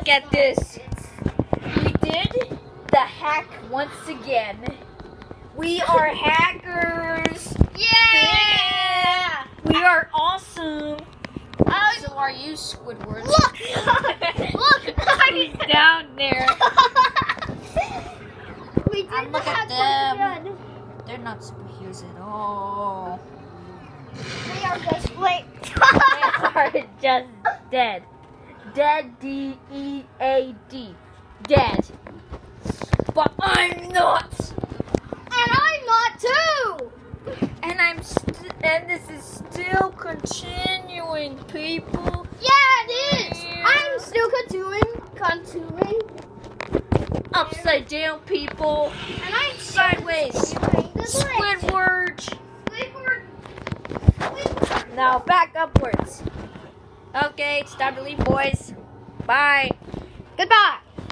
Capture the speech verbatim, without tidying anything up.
Look at this. We did the hack once again. We are hackers. Yeah! We are awesome. I, So are you, Squidward? look! Look! He's down there. We did And the look at hack once them. again. They're not superheroes at all. They are just wait. They are just dead. Dead, D E A D. Dead. But I'm not. And I'm not too! And I'm st- and this is still continuing, people. Yeah, it is! Yeah. I'm still continuing, continuing, Upside down, people. and I'm Sideways. continuing the glitch. Squidward. Squidward. Squidward. Now back upwards. Okay, it's time to leave, boys. Bye. Goodbye.